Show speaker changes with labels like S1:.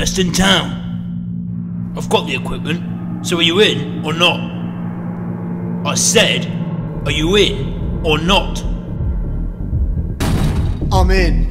S1: best in town. I've got the equipment, so are you in or not? I said, are you in or not?
S2: I'm in.